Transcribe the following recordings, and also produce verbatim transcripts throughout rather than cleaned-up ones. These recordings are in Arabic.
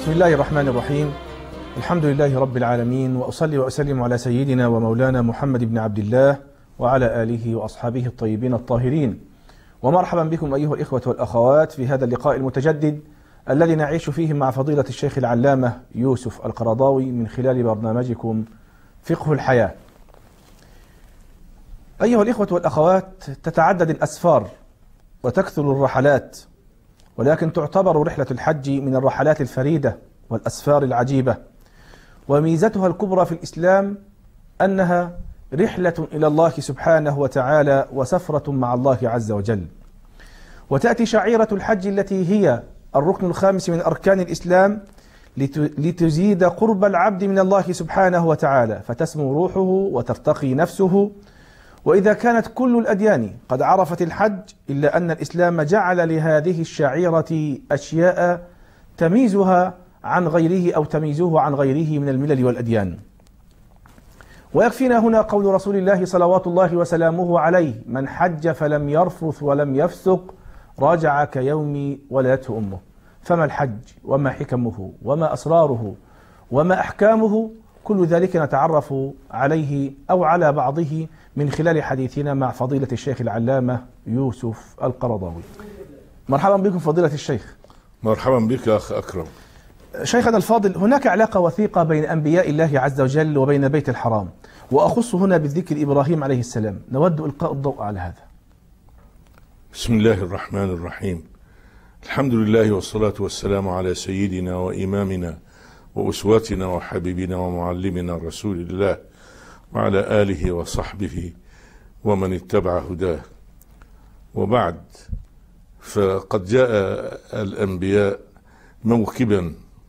بسم الله الرحمن الرحيم. الحمد لله رب العالمين، وأصلي وأسلم على سيدنا ومولانا محمد بن عبد الله وعلى آله وأصحابه الطيبين الطاهرين. ومرحبا بكم أيها الإخوة والأخوات في هذا اللقاء المتجدد الذي نعيش فيه مع فضيلة الشيخ العلامة يوسف القرضاوي من خلال برنامجكم فقه الحياة. أيها الإخوة والأخوات، تتعدد الأسفار وتكثر الرحلات، ولكن تعتبر رحلة الحج من الرحلات الفريدة والأسفار العجيبة، وميزتها الكبرى في الإسلام أنها رحلة إلى الله سبحانه وتعالى وسفرة مع الله عز وجل. وتأتي شعيرة الحج التي هي الركن الخامس من أركان الإسلام لتزيد قرب العبد من الله سبحانه وتعالى، فتسمو روحه وترتقي نفسه. وإذا كانت كل الأديان قد عرفت الحج، إلا أن الإسلام جعل لهذه الشعيرة أشياء تميزها عن غيره أو تميزه عن غيره من الملل والأديان. ويكفينا هنا قول رسول الله صلوات الله وسلامه عليه: من حج فلم يرفث ولم يفسق رجع كيوم ولدته أمه. فما الحج وما حكمه وما أسراره وما أحكامه؟ كل ذلك نتعرف عليه أو على بعضه من خلال حديثنا مع فضيلة الشيخ العلامة يوسف القرضاوي. مرحبا بكم فضيلة الشيخ. مرحبا بك أخ أكرم. شيخنا الفاضل، هناك علاقة وثيقة بين أنبياء الله عز وجل وبين بيت الحرام، وأخص هنا بالذكر إبراهيم عليه السلام. نود إلقاء الضوء على هذا. بسم الله الرحمن الرحيم. الحمد لله والصلاة والسلام على سيدنا وإمامنا وأسوتنا وحبيبنا ومعلمنا رسول الله وعلى آله وصحبه ومن اتبع هداه، وبعد. فقد جاء الأنبياء موكبا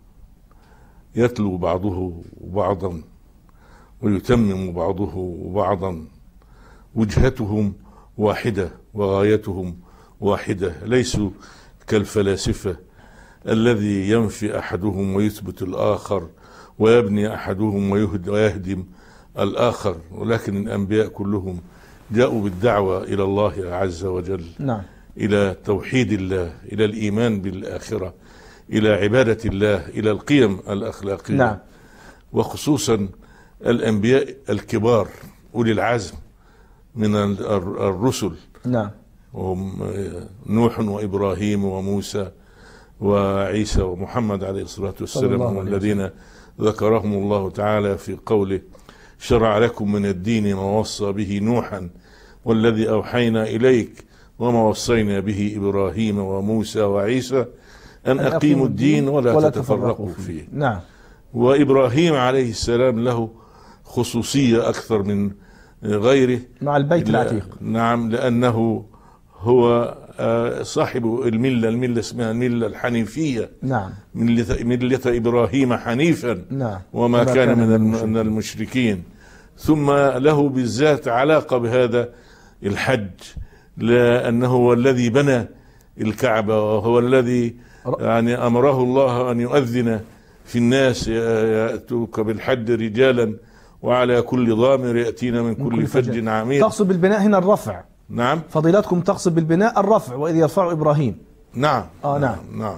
يتلو بعضه بعضا ويتمم بعضه بعضا، وجهتهم واحدة وغايتهم واحدة، ليسوا كالفلاسفة الذي ينفي أحدهم ويثبت الآخر، ويبني أحدهم ويهدم الآخر، ولكن الأنبياء كلهم جاءوا بالدعوة إلى الله عز وجل. نعم. إلى توحيد الله، إلى الإيمان بالآخرة، إلى عبادة الله، إلى القيم الأخلاقية. نعم. وخصوصا الأنبياء الكبار أولي العزم من الرسل. نعم. وهم نوح وإبراهيم وموسى وعيسى ومحمد عليه الصلاة والسلام، هم الذين ذكرهم الله تعالى في قوله: شرع لكم من الدين ما وصى به نوحا والذي أوحينا إليك وما وصينا به إبراهيم وموسى وعيسى أن أقيموا الدين ولا, ولا تفرقوا فيه. فيه. نعم. وإبراهيم عليه السلام له خصوصية أكثر من غيره مع البيت العتيق. نعم، لأنه هو صاحب الملة الملة اسمها الملة الحنيفية. نعم. ملة, ملة إبراهيم حنيفا. نعم. وما كان, كان من المشركين. من المشركين. ثم له بالذات علاقة بهذا الحج، لأنه هو الذي بنى الكعبة، وهو الذي يعني أمره الله أن يؤذن في الناس: يأتوك بالحج رجالا وعلى كل ضامر يأتين من كل, كل فج عميق. تقصد بالبناء هنا الرفع. نعم. فضيلتكم تقصد بالبناء الرفع، وإذ يرفع إبراهيم. نعم. آه نعم. نعم.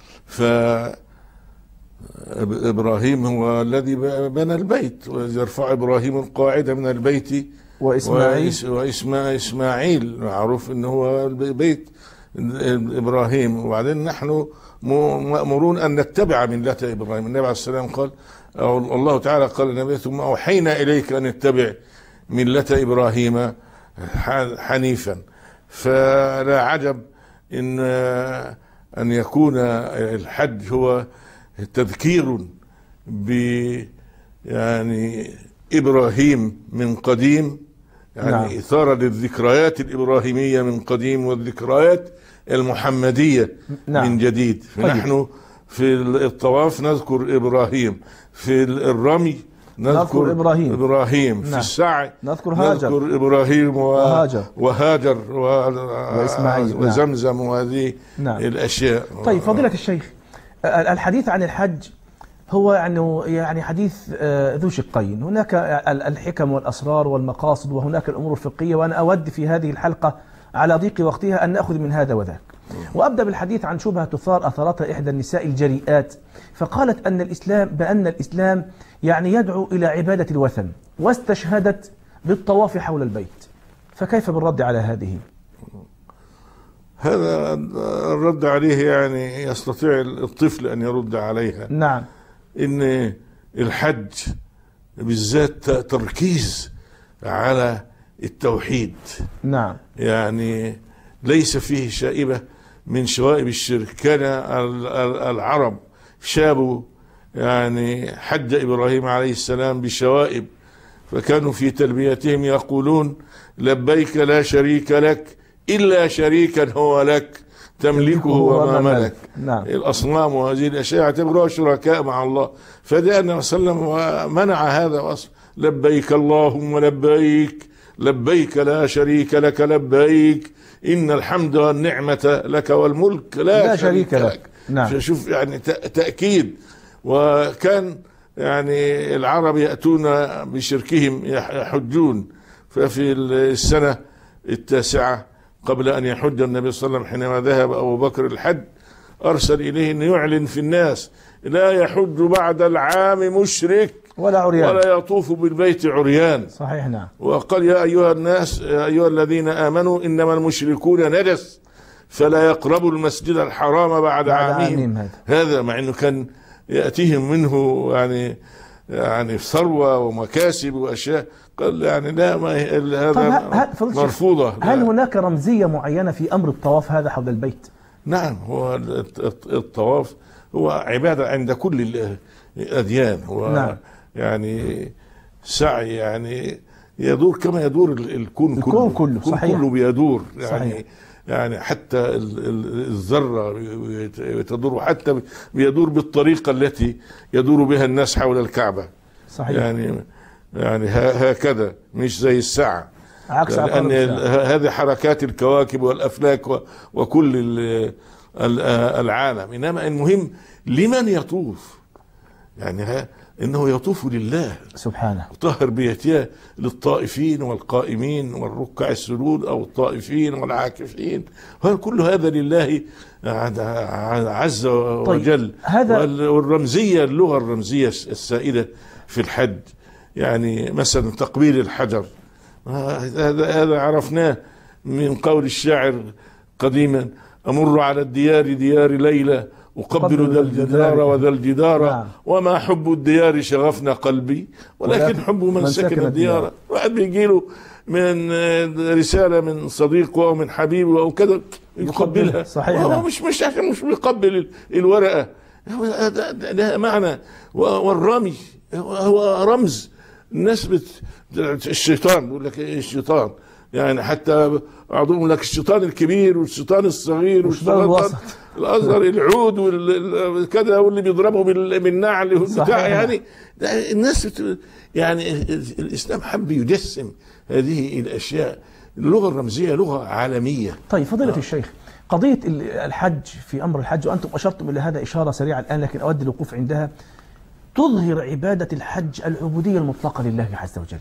فإبراهيم هو الذي بنى البيت، وإذ يرفع إبراهيم القاعدة من البيت وإسماعيل وإسماعيل معروف إنه هو بيت إبراهيم. وبعدين نحن مأمورون أن نتبع ملة إبراهيم. النبي عليه السلام قال، الله تعالى قال النبي: ثم أوحينا إليك أن نتبع ملة إبراهيم حنيفا. فلا عجب إن أن يكون الحج هو تذكير ب يعني إبراهيم من قديم، يعني نعم. إثارة للذكريات الإبراهيمية من قديم والذكريات المحمدية نعم. من جديد. فنحن في الطواف نذكر إبراهيم، في الرمي نذكر, نذكر إبراهيم, إبراهيم. نعم. في السعي نذكر هاجر، نذكر إبراهيم وهاجر وهاجر وإسماعيل وزمزم. نعم. وهذه نعم. الأشياء. طيب فضيلة الشيخ، الحديث عن الحج هو يعني يعني حديث ذو شقين. هناك الحكم والأسرار والمقاصد، وهناك الأمور الفقهية، وأنا أود في هذه الحلقة على ضيق وقتها أن نأخذ من هذا وذاك. وأبدأ بالحديث عن شبهة تثار أثرتها إحدى النساء الجريئات، فقالت أن الإسلام بأن الإسلام يعني يدعو إلى عبادة الوثن، واستشهدت بالطواف حول البيت، فكيف بالرد على هذه؟ هذا الرد عليه يعني يستطيع الطفل أن يرد عليها. نعم. إن الحج بالذات تركيز على التوحيد. نعم. يعني ليس فيه شائبة من شوائب الشرك. كان العرب شابوا يعني حج إبراهيم عليه السلام بشوائب، فكانوا في تلبيتهم يقولون لبيك لا شريك لك إلا شريكا هو لك تملكه وما ملك. نعم. الأصنام وهذه الأشياء اعتبروها شركاء مع الله، فجاء النبي صلى الله عليه وسلم ومنع هذا وأصل لبيك اللهم لبيك لبيك لا شريك لك لبيك إن الحمد والنعمة لك والملك لا, لا شريك لك, لك. نعم. شوف يعني تأكيد. وكان يعني العرب يأتون بشركهم يحجون، ففي السنة التاسعة قبل أن يحج النبي صلى الله عليه وسلم حينما ذهب أبو بكر الحج أرسل إليه أن يعلن في الناس لا يحج بعد العام مشرك ولا عريان ولا يطوف بالبيت عريان. صحيح. نعم. وقال يا أيها الناس يا أيها الذين آمنوا إنما المشركون نجس فلا يقربوا المسجد الحرام بعد, بعد عامهم هذا. هذا مع أنه كان يأتيهم منه يعني يعني ثروة ومكاسب وأشياء، قال يعني لا ما هذا مرفوضة. هل هناك رمزية معينة في أمر الطواف هذا حول البيت؟ نعم. هو الطواف هو عبادة عند كل الأديان. هو نعم. يعني سعي يعني يدور كما يدور الكون, الكون كله, كله. الكون صحيح. كله بيدور يعني صحيح. يعني حتى الذرة تدور، حتى بيدور بالطريقة التي يدور بها الناس حول الكعبة. صحيح. يعني يعني هكذا مش زي الساعة، عكس لأن هذه حركات الكواكب والأفلاك وكل العالم. إنما المهم لمن يطوف، يعني إنه يطوف لله سبحانه، طهر بيتيه للطائفين والقائمين والركع السجود أو الطائفين والعاكفين، كل هذا لله عز وجل. طيب. والرمزية اللغة الرمزية السائدة في الحج يعني مثلا تقبيل الحجر، هذا هذا عرفناه من قول الشاعر قديما أمر على الديار ديار ليلى أقبل ذا الجدار وذا الجدار. نعم. وما حب الديار شغفنا قلبي ولكن حب من, من سكن الديار. واحد بيجيله من رسالة من صديقه أو من حبيبه أو كذا يقبلها. صحيح. هو مش مش عشان مش بيقبل الورقة، ده معنى. والرمي هو رمز. الناس بت... الشيطان يقول لك ايه الشيطان، يعني حتى بعضهم لك الشيطان الكبير والشيطان الصغير والشيطان الوسط الاصغر العود والكذا واللي بيضربه بالنعل والبتاع. يعني الناس بت... يعني الاسلام حب يجسم هذه الاشياء. اللغه الرمزيه لغه عالميه. طيب فضيله آه. الشيخ، قضيه الحج في امر الحج وانتم اشرتم الى هذا اشاره سريعه الان لكن اود الوقوف عندها، تظهر عبادة الحج العبودية المطلقة لله عز وجل.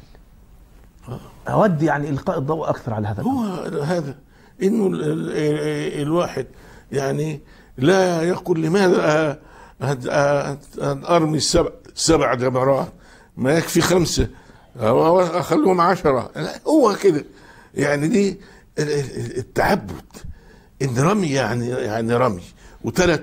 أود يعني إلقاء الضوء أكثر على هذا. هو هذا إنه الواحد يعني لا يقول لماذا أرمي السبع سبع جمرات، ما يكفي خمسة أو أخليهم عشرة. هو كده يعني دي التعبد. إن رمي يعني يعني رمي وثلاث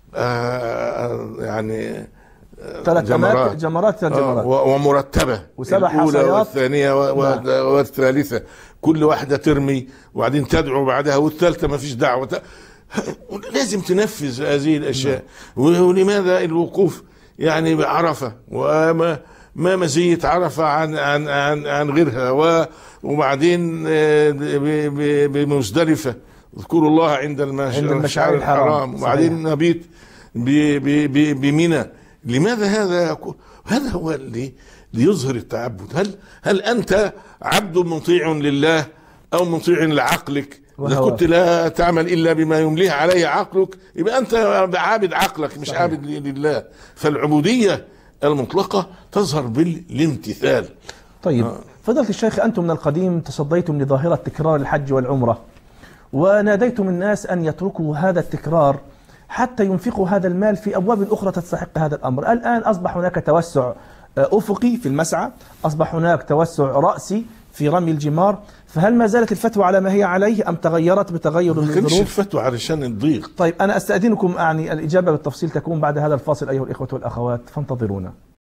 يعني ثلاث جمرات جمرات جمرات ومرتبه، وسبع الاولى والثانيه والثالثه كل واحده ترمي وبعدين تدعو بعدها، والثالثه ما فيش دعوه. لازم تنفذ هذه الاشياء. ولماذا الوقوف يعني بعرفه وما ما مزيه عرفه عن عن عن, عن غيرها، وبعدين بمزدلفه اذكروا الله عند المشعر الحرام، وبعدين نبيت بمنى. لماذا هذا؟ هذا هو اللي ليظهر التعبد. هل هل انت عبد مطيع لله او مطيع لعقلك؟ اذا كنت لا تعمل الا بما يمليه عليه عقلك يبقى انت عابد عقلك مش صحيح. عابد لله. فالعبوديه المطلقه تظهر بالامتثال. طيب آه. فضيلة الشيخ، انتم من القديم تصديتم لظاهره تكرار الحج والعمره، وناديتم الناس أن يتركوا هذا التكرار حتى ينفقوا هذا المال في أبواب أخرى تستحق هذا الأمر. الآن أصبح هناك توسع أفقي في المسعى، أصبح هناك توسع رأسي في رمي الجمار، فهل ما زالت الفتوى على ما هي عليه أم تغيرت بتغير ما كانش الظروف؟ الفتوى علشان الضيق. طيب أنا أستأذنكم، أعني الإجابة بالتفصيل تكون بعد هذا الفاصل أيها الإخوة والأخوات، فانتظرونا.